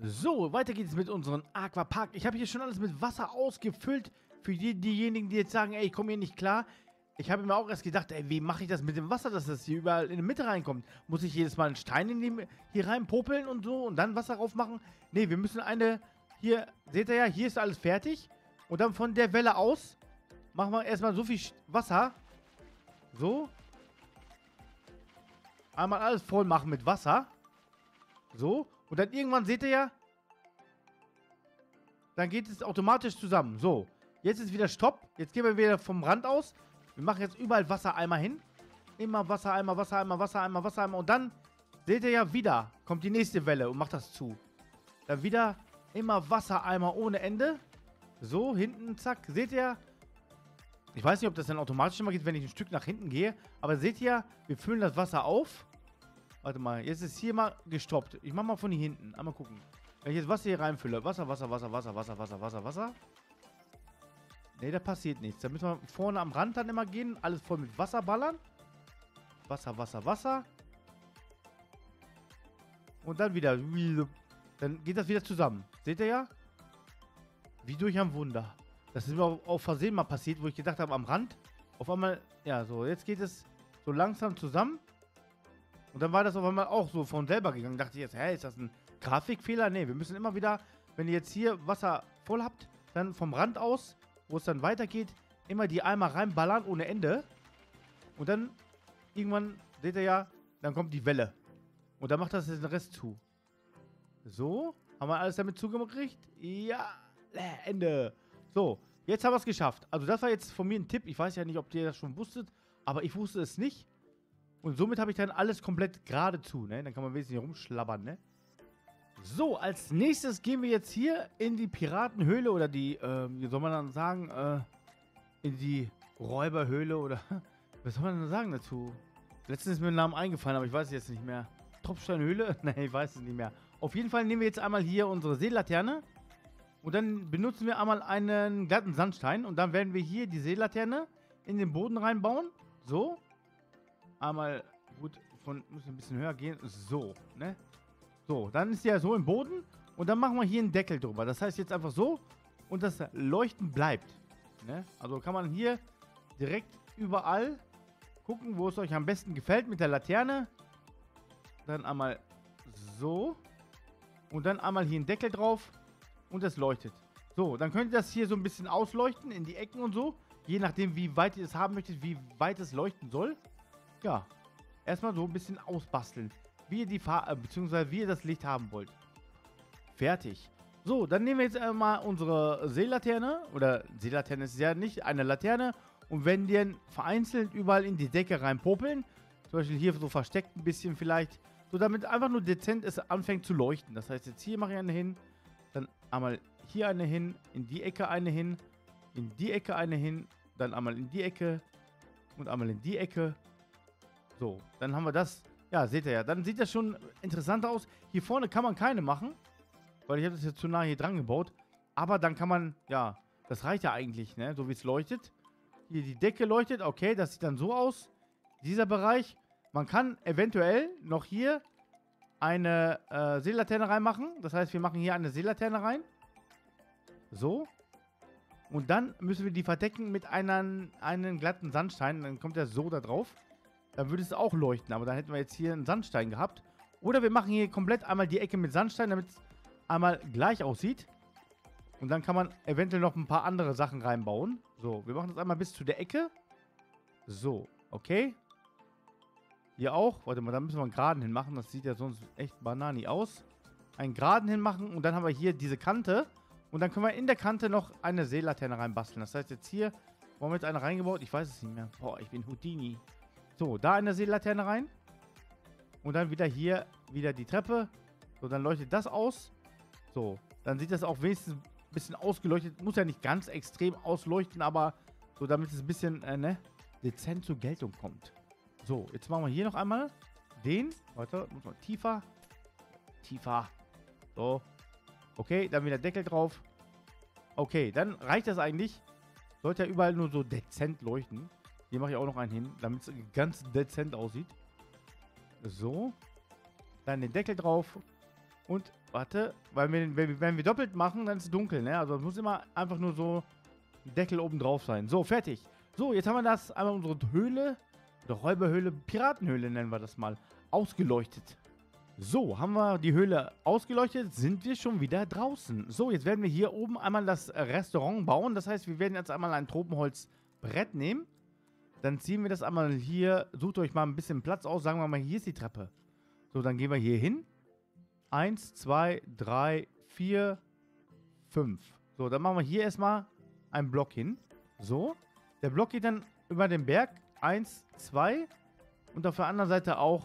So, weiter geht es mit unserem Aquapark. Ich habe hier schon alles mit Wasser ausgefüllt. Für diejenigen, die jetzt sagen, ey, ich komme hier nicht klar. Ich habe mir auch erst gedacht, ey, wie mache ich das mit dem Wasser, dass das hier überall in die Mitte reinkommt? Muss ich jedes Mal einen Stein hier reinpopeln und so und dann Wasser drauf machen? Nee, wir müssen hier, seht ihr ja, hier ist alles fertig. Und dann von der Welle aus machen wir erstmal so viel Wasser. So. Einmal alles voll machen mit Wasser. So. Und dann irgendwann, seht ihr ja, dann geht es automatisch zusammen. So, jetzt ist wieder Stopp. Jetzt gehen wir wieder vom Rand aus. Wir machen jetzt überall Wassereimer hin. Immer Wassereimer, Wassereimer, Wassereimer, Wassereimer. Und dann, seht ihr ja, wieder kommt die nächste Welle und macht das zu. Dann wieder immer Wassereimer ohne Ende. So, hinten, zack. Seht ihr? Ich weiß nicht, ob das dann automatisch immer geht, wenn ich ein Stück nach hinten gehe. Aber seht ihr, wir füllen das Wasser auf. Warte mal, jetzt ist hier mal gestoppt. Ich mach mal von hier hinten. Einmal gucken. Wenn ich jetzt Wasser hier reinfülle. Wasser, Wasser, Wasser, Wasser, Wasser, Wasser, Wasser, Wasser. Ne, da passiert nichts. Da müssen wir vorne am Rand dann immer gehen. Alles voll mit Wasser ballern. Wasser, Wasser, Wasser. Und dann wieder. Dann geht das wieder zusammen. Seht ihr ja? Wie durch ein Wunder. Das ist mir auch auf Versehen mal passiert, wo ich gedacht habe, am Rand. Auf einmal, ja, so. Jetzt geht es so langsam zusammen. Und dann war das auf einmal auch so von selber gegangen. Dachte ich jetzt, hä, ist das ein Grafikfehler? Ne, wir müssen immer wieder, wenn ihr jetzt hier Wasser voll habt, dann vom Rand aus, wo es dann weitergeht, immer die Eimer reinballern ohne Ende. Und dann irgendwann, seht ihr ja, dann kommt die Welle. Und dann macht das den Rest zu. So, haben wir alles damit zugekriegt? Ja, Ende. So, jetzt haben wir es geschafft. Also das war jetzt von mir ein Tipp. Ich weiß ja nicht, ob ihr das schon wusstet, aber ich wusste es nicht. Und somit habe ich dann alles komplett geradezu, ne? Dann kann man wesentlich rumschlabbern, ne? So, als nächstes gehen wir jetzt hier in die Piratenhöhle oder die, wie soll man dann sagen, in die Räuberhöhle oder, was soll man dann sagen dazu? Letztens ist mir ein Name eingefallen, aber ich weiß es jetzt nicht mehr. Tropfsteinhöhle? Ne, ich weiß es nicht mehr. Auf jeden Fall nehmen wir jetzt einmal hier unsere Seelaterne und dann benutzen wir einmal einen glatten Sandstein und dann werden wir hier die Seelaterne in den Boden reinbauen. So. Einmal, gut, muss ein bisschen höher gehen. So, ne? So, dann ist die ja so im Boden. Und dann machen wir hier einen Deckel drüber. Das heißt jetzt einfach so. Und das Leuchten bleibt. Ne? Also kann man hier direkt überall gucken, wo es euch am besten gefällt mit der Laterne. Dann einmal so. Und dann einmal hier einen Deckel drauf. Und das leuchtet. So, dann könnt ihr das hier so ein bisschen ausleuchten in die Ecken und so. Je nachdem, wie weit ihr es haben möchtet, wie weit es leuchten soll. Ja, erstmal so ein bisschen ausbasteln, wie ihr die Farbe, beziehungsweise wie ihr das Licht haben wollt. Fertig. So, dann nehmen wir jetzt einmal unsere Seelaterne, oder Seelaterne ist ja nicht, eine Laterne, und werden den vereinzelt überall in die Decke reinpopeln. Zum Beispiel hier so versteckt ein bisschen vielleicht, so damit einfach nur dezent es anfängt zu leuchten. Das heißt, jetzt hier mache ich eine hin, dann einmal hier eine hin, in die Ecke eine hin, in die Ecke eine hin, dann einmal in die Ecke und einmal in die Ecke. So, dann haben wir das. Ja, seht ihr ja. Dann sieht das schon interessant aus. Hier vorne kann man keine machen, weil ich habe das jetzt zu nah hier dran gebaut. Aber dann kann man, ja, das reicht ja eigentlich, ne? So wie es leuchtet. Hier die Decke leuchtet. Okay, das sieht dann so aus. Dieser Bereich. Man kann eventuell noch hier eine Seelaterne reinmachen. Das heißt, wir machen hier eine Seelaterne rein. So. Und dann müssen wir die verdecken mit einem glatten Sandstein. Dann kommt der so da drauf. Dann würde es auch leuchten, aber dann hätten wir jetzt hier einen Sandstein gehabt. Oder wir machen hier komplett einmal die Ecke mit Sandstein, damit es einmal gleich aussieht. Und dann kann man eventuell noch ein paar andere Sachen reinbauen. So, wir machen das einmal bis zu der Ecke. So, okay. Hier auch. Warte mal, da müssen wir einen Geraden hinmachen. Das sieht ja sonst echt banani aus. Einen Geraden hinmachen und dann haben wir hier diese Kante. Und dann können wir in der Kante noch eine Seelaterne reinbasteln. Das heißt jetzt hier, wo haben wir jetzt eine reingebaut? Ich weiß es nicht mehr. Boah, ich bin Houdini. So, da eine Seelaterne rein. Und dann wieder hier, wieder die Treppe. So, dann leuchtet das aus. So, dann sieht das auch wenigstens ein bisschen ausgeleuchtet. Muss ja nicht ganz extrem ausleuchten, aber so, damit es ein bisschen, dezent zur Geltung kommt. So, jetzt machen wir hier noch einmal den. Warte, muss man tiefer. Tiefer. So. Okay, dann wieder Deckel drauf. Okay, dann reicht das eigentlich. Sollte ja überall nur so dezent leuchten. Hier mache ich auch noch einen hin, damit es ganz dezent aussieht. So. Dann den Deckel drauf. Und Warte, weil wenn wir doppelt machen, dann ist es dunkel, ne? Also es muss immer einfach nur so ein Deckel oben drauf sein. So, fertig. So, jetzt haben wir das einmal unsere Höhle, oder Räuberhöhle, Piratenhöhle nennen wir das mal, ausgeleuchtet. So, haben wir die Höhle ausgeleuchtet, sind wir schon wieder draußen. So, jetzt werden wir hier oben einmal das Restaurant bauen. Das heißt, wir werden jetzt einmal ein Tropenholzbrett nehmen. Dann ziehen wir das einmal hier, sucht euch mal ein bisschen Platz aus, sagen wir mal, hier ist die Treppe. So, dann gehen wir hier hin. 1, 2, 3, 4, 5. So, dann machen wir hier erstmal einen Block hin. So, der Block geht dann über den Berg. 1, 2 und auf der anderen Seite auch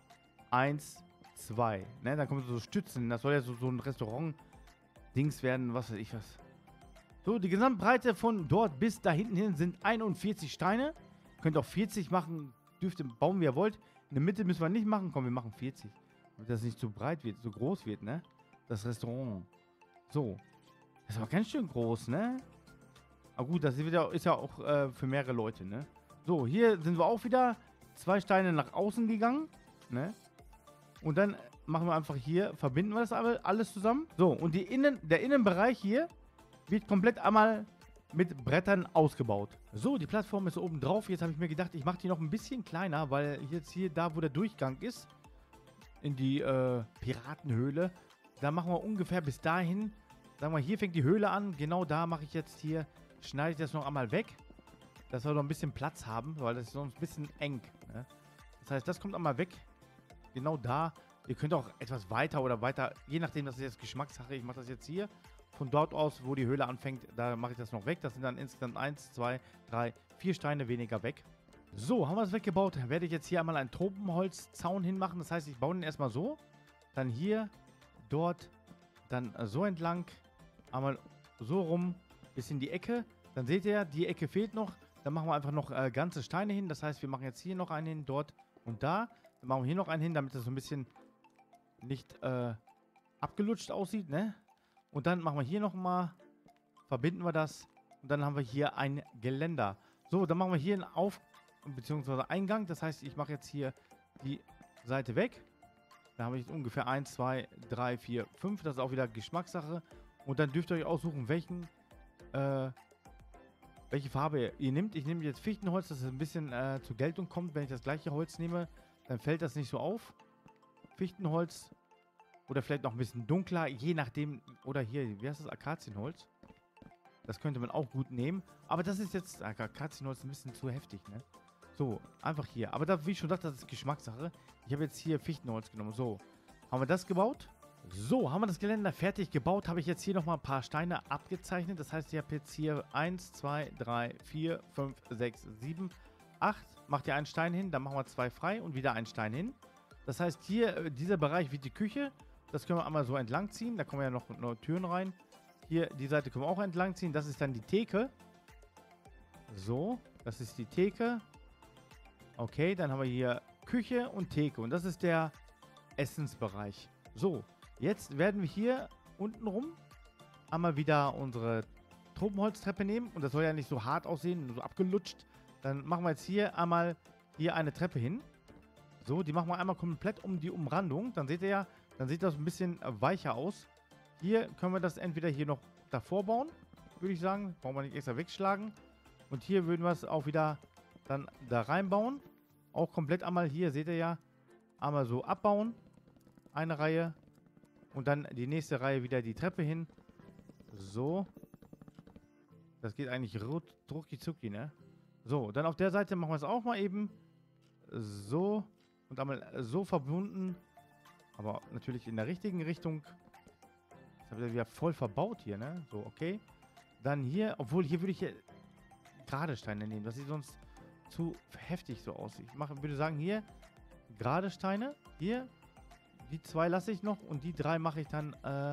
1, 2. Ne, dann kommen so Stützen. Das soll ja so ein Restaurant-Dings werden, was weiß ich was. So, die Gesamtbreite von dort bis da hinten hin sind 41 Steine. Könnt auch 40 machen, dürft ihr bauen, wie ihr wollt. In der Mitte müssen wir nicht machen. Komm, wir machen 40. Damit das nicht zu breit wird, so groß wird, ne? Das Restaurant. So. Das ist aber ganz schön groß, ne? Aber gut, das ist ja auch für mehrere Leute, ne? So, hier sind wir auch wieder 2 Steine nach außen gegangen, ne? Und dann machen wir einfach hier, verbinden wir das alles zusammen. So, und der Innenbereich hier wird komplett einmal mit Brettern ausgebaut. So, die Plattform ist oben drauf. Jetzt habe ich mir gedacht, ich mache die noch ein bisschen kleiner, weil jetzt hier, da wo der Durchgang ist, in die Piratenhöhle, da machen wir ungefähr bis dahin. Sagen wir, hier fängt die Höhle an. Genau da mache ich jetzt hier, schneide ich das noch einmal weg, dass wir noch ein bisschen Platz haben, weil das ist sonst ein bisschen eng. Ne? Das heißt, das kommt einmal weg. Genau da. Ihr könnt auch etwas weiter oder weiter, je nachdem, das ist jetzt Geschmackssache. Ich mache das jetzt hier. Von dort aus, wo die Höhle anfängt, da mache ich das noch weg. Das sind dann insgesamt 1, 2, 3, 4 Steine weniger weg. So, haben wir das weggebaut. Werde ich jetzt hier einmal einen Tropenholzzaun hinmachen. Das heißt, ich baue den erstmal so. Dann hier, dort, dann so entlang. Einmal so rum, bis in die Ecke. Dann seht ihr, die Ecke fehlt noch. Dann machen wir einfach noch ganze Steine hin. Das heißt, wir machen jetzt hier noch einen hin, dort und da. Dann machen wir hier noch einen hin, damit das so ein bisschen nicht abgelutscht aussieht, ne? Und dann machen wir hier nochmal, verbinden wir das. Und dann haben wir hier ein Geländer. So, dann machen wir hier einen beziehungsweise Eingang. Das heißt, ich mache jetzt hier die Seite weg. Da habe ich jetzt ungefähr 1, 2, 3, 4, 5. Das ist auch wieder Geschmackssache. Und dann dürft ihr euch aussuchen, welche Farbe ihr nehmt. Ich nehme jetzt Fichtenholz, dass es ein bisschen zur Geltung kommt. Wenn ich das gleiche Holz nehme, dann fällt das nicht so auf. Fichtenholz oder vielleicht noch ein bisschen dunkler, je nachdem. Oder hier, wie heißt das? Akazienholz. Das könnte man auch gut nehmen. Aber das ist jetzt, Akazienholz ein bisschen zu heftig, ne? So, einfach hier. Aber da, wie ich schon sagte, das ist Geschmackssache. Ich habe jetzt hier Fichtenholz genommen. So, haben wir das gebaut? So, haben wir das Geländer fertig gebaut. Habe ich jetzt hier nochmal ein paar Steine abgezeichnet. Das heißt, ich habe jetzt hier 1, 2, 3, 4, 5, 6, 7, 8. Macht ihr einen Stein hin, dann machen wir 2 frei und wieder einen Stein hin. Das heißt, hier, dieser Bereich wird die Küche. Das können wir einmal so entlang ziehen. Da kommen ja noch Türen rein. Hier, die Seite können wir auch entlang ziehen. Das ist dann die Theke. So, das ist die Theke. Okay, dann haben wir hier Küche und Theke. Und das ist der Essensbereich. So, jetzt werden wir hier unten rum einmal wieder unsere Tropenholztreppe nehmen. Und das soll ja nicht so hart aussehen, nur so abgelutscht. Dann machen wir jetzt hier einmal hier eine Treppe hin. So, die machen wir einmal komplett um die Umrandung. Dann seht ihr ja, dann sieht das ein bisschen weicher aus. Hier können wir das entweder hier noch davor bauen, würde ich sagen. Brauchen wir nicht extra wegschlagen. Und hier würden wir es auch wieder dann da reinbauen. Auch komplett einmal hier, seht ihr ja, einmal so abbauen. Eine Reihe. Und dann die nächste Reihe wieder die Treppe hin. So. Das geht eigentlich rucki-zucki, ne? So, dann auf der Seite machen wir es auch mal eben. So. Und einmal so verbunden. Aber natürlich in der richtigen Richtung. Das habe ich wieder voll verbaut hier, ne? So, okay. Dann hier, obwohl hier würde ich hier gerade Steine nehmen. Das sieht sonst zu heftig so aus. Ich würde sagen, hier gerade Steine. Hier. Die 2 lasse ich noch. Und die 3 mache ich dann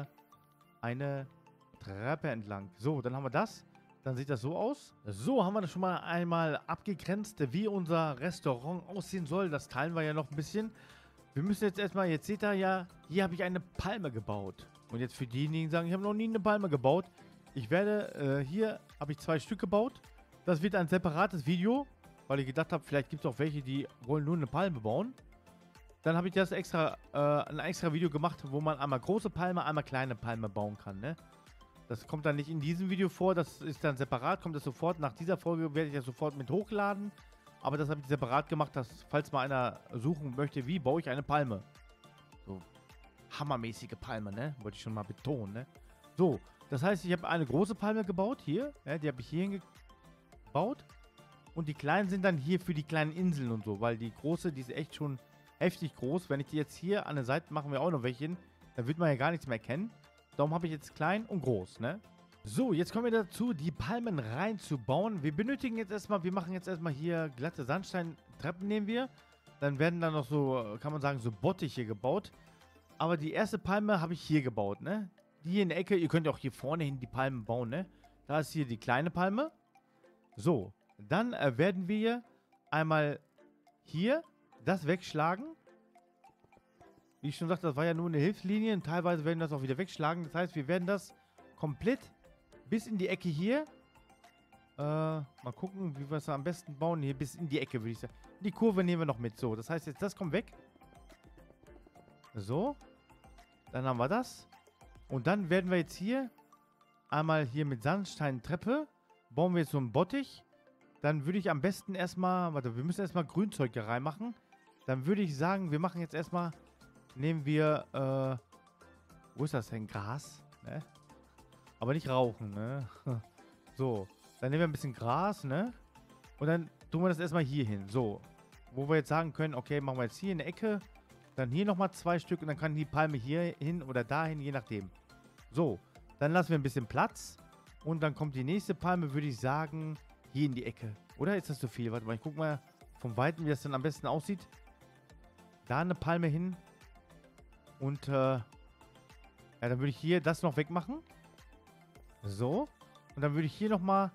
eine Treppe entlang. So, dann haben wir das. Dann sieht das so aus. So, haben wir das schon mal einmal abgegrenzt, wie unser Restaurant aussehen soll. Das teilen wir ja noch ein bisschen. Wir müssen jetzt erstmal, jetzt seht ihr ja, hier habe ich eine Palme gebaut. Und jetzt für diejenigen, die sagen, ich habe noch nie eine Palme gebaut. Ich werde, hier habe ich 2 Stück gebaut. Das wird ein separates Video, weil ich gedacht habe, vielleicht gibt es auch welche, die wollen nur eine Palme bauen. dann habe ich das ein extra Video gemacht, wo man einmal große Palme, einmal kleine Palme bauen kann, ne? Das kommt dann nicht in diesem Video vor, das ist dann separat, kommt das sofort. Nach dieser Folge werde ich das sofort mit hochladen. Aber das habe ich separat gemacht, dass, falls mal einer suchen möchte, wie baue ich eine Palme. So, hammermäßige Palme, ne? Wollte ich schon mal betonen, ne? So, das heißt, ich habe eine große Palme gebaut, hier. Ja, die habe ich hier gebaut. Und die kleinen sind dann hier für die kleinen Inseln und so, weil die große, die ist echt schon heftig groß. Wenn ich die jetzt hier an der Seite machen wir auch noch welche hin, dann wird man ja gar nichts mehr erkennen. Darum habe ich jetzt klein und groß, ne? So, jetzt kommen wir dazu, die Palmen reinzubauen. Wir benötigen jetzt erstmal, wir machen jetzt erstmal hier glatte Sandsteintreppen nehmen wir. Dann werden dann noch so, kann man sagen, so Bottiche gebaut. Aber die erste Palme habe ich hier gebaut, ne? Die hier in der Ecke, ihr könnt auch hier vorne hin die Palmen bauen, ne? Da ist hier die kleine Palme. So, dann werden wir einmal hier das wegschlagen. Wie ich schon sagte, das war ja nur eine Hilfslinie und teilweise werden wir das auch wieder wegschlagen. Das heißt, wir werden das komplett bis in die Ecke hier. Mal gucken, wie wir es am besten bauen. Hier bis in die Ecke, würde ich sagen. Die Kurve nehmen wir noch mit. So, das heißt jetzt, das kommt weg. So. Dann haben wir das. Und dann werden wir jetzt hier einmal hier mit Sandsteintreppe bauen wir jetzt so einen Bottich. Dann würde ich am besten erstmal, warte, wir müssen erstmal Grünzeug hier reinmachen. Dann würde ich sagen, wir machen jetzt erstmal, nehmen wir, wo ist das denn? Gras, ne? Aber nicht rauchen, ne? So, dann nehmen wir ein bisschen Gras, ne? Und dann tun wir das erstmal hier hin. So, wo wir jetzt sagen können, okay, machen wir jetzt hier in der Ecke, dann hier nochmal 2 Stück und dann kann die Palme hier hin oder dahin, je nachdem. So, dann lassen wir ein bisschen Platz und dann kommt die nächste Palme, würde ich sagen, hier in die Ecke. Oder ist das zu viel? Warte mal, ich guck mal vom Weiten, wie das dann am besten aussieht. Da eine Palme hin. Und, ja, dann würde ich hier das noch wegmachen. So. Und dann würde ich hier nochmal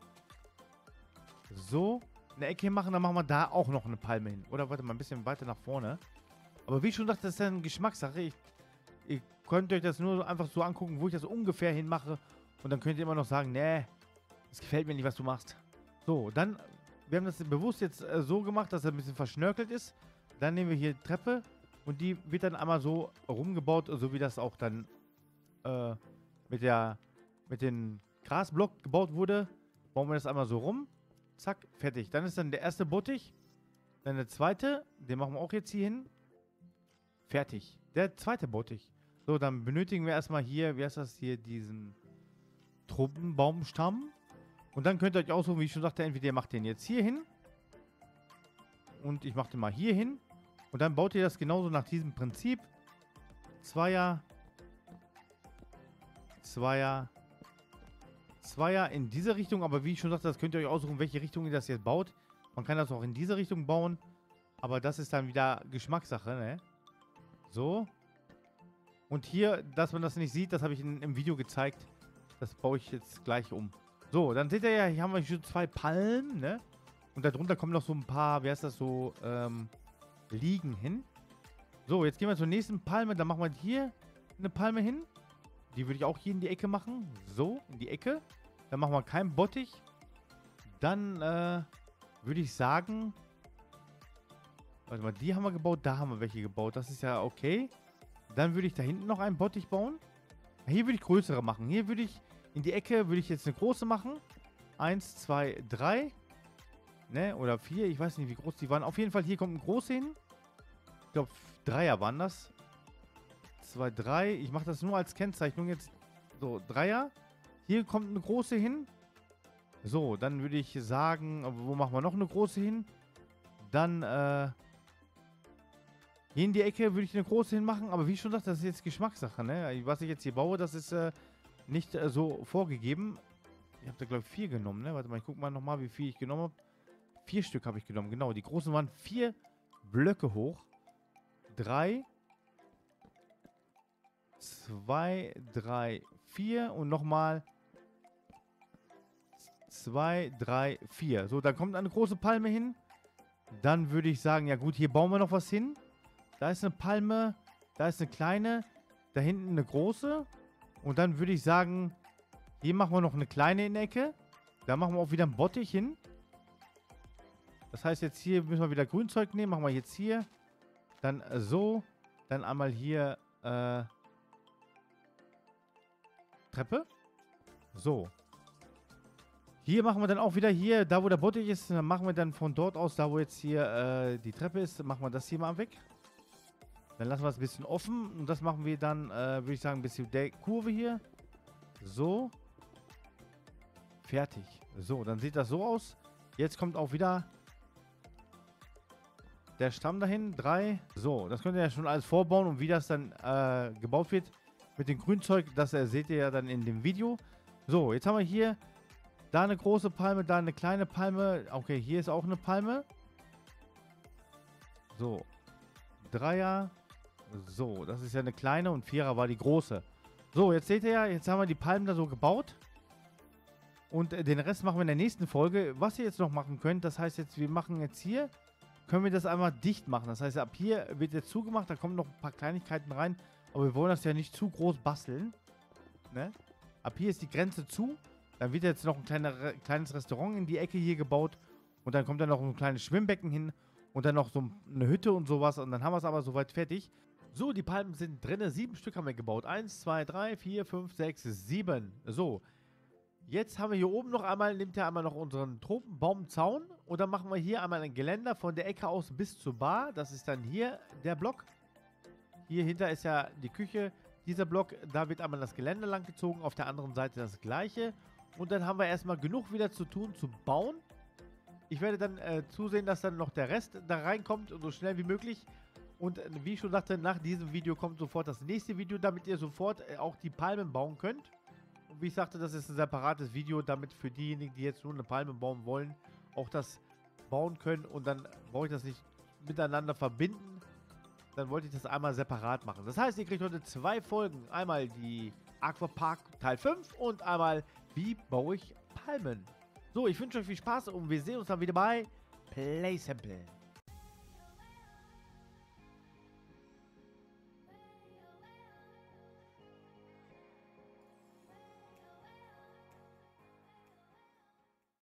so eine Ecke machen. Dann machen wir da auch noch eine Palme hin. Oder warte mal, ein bisschen weiter nach vorne. Aber wie ich schon dachte, das ist ja eine Geschmackssache. Ihr könnt euch das nur einfach so angucken, wo ich das ungefähr hinmache. Und dann könnt ihr immer noch sagen, nee, es gefällt mir nicht, was du machst. So, dann, wir haben das bewusst jetzt so gemacht, dass er ein bisschen verschnörkelt ist. Dann nehmen wir hier Treppe und die wird dann einmal so rumgebaut, so wie das auch dann mit dem Grasblock gebaut wurde. Bauen wir das einmal so rum. Zack, fertig. Dann ist dann der erste Bottich. Dann der zweite, den machen wir auch jetzt hier hin. Fertig. Der zweite Bottich. So, dann benötigen wir erstmal hier, wie heißt das hier, diesen Truppenbaumstamm. Und dann könnt ihr euch aussuchen, wie ich schon sagte, entweder ihr macht den jetzt hier hin. Und ich mache den mal hier hin. Und dann baut ihr das genauso nach diesem Prinzip. Zweier in diese Richtung. Aber wie ich schon sagte, das könnt ihr euch aussuchen, welche Richtung ihr das jetzt baut. Man kann das auch in diese Richtung bauen. Aber das ist dann wieder Geschmackssache, ne? So. Und hier, dass man das nicht sieht, das habe ich im Video gezeigt. Das baue ich jetzt gleich um. So, dann seht ihr ja, hier haben wir schon 2 Palmen, ne? Und darunter kommen noch so ein paar, wie heißt das so, Liegen hin. So, jetzt gehen wir zur nächsten Palme. Dann machen wir hier eine Palme hin. Die würde ich auch hier in die Ecke machen. So, in die Ecke. Dann machen wir keinen Bottich. Dann, würde ich sagen, warte mal, die haben wir gebaut, da haben wir welche gebaut. Das ist ja okay. Dann würde ich da hinten noch einen Bottich bauen. Hier würde ich größere machen. Hier würde ich, in die Ecke würde ich jetzt eine große machen. 1, 2, 3. Ne, oder 4. Ich weiß nicht, wie groß die waren. Auf jeden Fall, hier kommt ein große hin. Ich glaube, 3er waren das. 2, 3. Ich mache das nur als Kennzeichnung jetzt. So, 3er. Hier kommt eine große hin. So, dann würde ich sagen, wo machen wir noch eine große hin? Dann, hier in die Ecke würde ich eine große hinmachen, aber wie ich schon sagte, das ist jetzt Geschmackssache, ne? Was ich jetzt hier baue, das ist nicht so vorgegeben. Ich habe da, glaube ich, 4 genommen, ne? Warte mal, ich gucke mal nochmal, wie viel ich genommen habe. 4 Stück habe ich genommen, genau. Die großen waren 4 Blöcke hoch. 3, 2, 3, 4 und nochmal 2, 3, 4. So, dann kommt eine große Palme hin. Dann würde ich sagen, ja gut, hier bauen wir noch was hin. Da ist eine Palme, da ist eine kleine, da hinten eine große. Und dann würde ich sagen, hier machen wir noch eine kleine in der Ecke. Da machen wir auch wieder einen Bottich hin. Das heißt, jetzt hier müssen wir wieder Grünzeug nehmen. Machen wir jetzt hier. Dann so. Dann einmal hier Treppe. So. Hier machen wir dann auch wieder hier, da wo der Bottich ist, dann machen wir dann von dort aus, da wo jetzt hier die Treppe ist, machen wir das hier mal weg. Dann lassen wir es ein bisschen offen und das machen wir dann, würde ich sagen, ein bisschen der Kurve hier. So. Fertig. So, dann sieht das so aus. Jetzt kommt auch wieder der Stamm dahin. 3. So, das könnt ihr ja schon alles vorbauen und wie das dann gebaut wird mit dem Grünzeug, das seht ihr ja dann in dem Video. So, jetzt haben wir hier da eine große Palme, da eine kleine Palme. Okay, hier ist auch eine Palme. So. 3er. So, das ist ja eine kleine und 4er war die große. So, jetzt seht ihr ja, jetzt haben wir die Palmen da so gebaut. Und den Rest machen wir in der nächsten Folge. Was ihr jetzt noch machen könnt, das heißt jetzt, wir machen jetzt hier, können wir das einmal dicht machen. Das heißt, ab hier wird jetzt zugemacht, da kommen noch ein paar Kleinigkeiten rein. Aber wir wollen das ja nicht zu groß basteln. Ne? Ab hier ist die Grenze zu. Dann wird jetzt noch ein kleines Restaurant in die Ecke hier gebaut. Und dann kommt dann noch ein kleines Schwimmbecken hin. Und dann noch so eine Hütte und sowas. Und dann haben wir es aber soweit fertig. So, die Palmen sind drin. 7 Stück haben wir gebaut. 1, 2, 3, 4, 5, 6, 7. So. Jetzt haben wir hier oben noch einmal, nimmt er einmal noch unseren Tropenbaumzaun. Und dann machen wir hier einmal ein Geländer von der Ecke aus bis zur Bar. Das ist dann hier der Block. Hier hinter ist ja die Küche. Dieser Block, da wird einmal das Geländer lang gezogen. Auf der anderen Seite das gleiche. Und dann haben wir erstmal genug wieder zu tun, zu bauen. Ich werde dann zusehen, dass dann noch der Rest da reinkommt, so schnell wie möglich. Und wie ich schon sagte, nach diesem Video kommt sofort das nächste Video, damit ihr sofort auch die Palmen bauen könnt. Und wie ich sagte, das ist ein separates Video, damit für diejenigen, die jetzt nur eine Palme bauen wollen, auch das bauen können. Und dann brauche ich das nicht miteinander verbinden. Dann wollte ich das einmal separat machen. Das heißt, ihr kriegt heute 2 Folgen. Einmal die Aquapark Teil 5 und einmal wie baue ich Palmen. So, ich wünsche euch viel Spaß und wir sehen uns dann wieder bei Play Simple.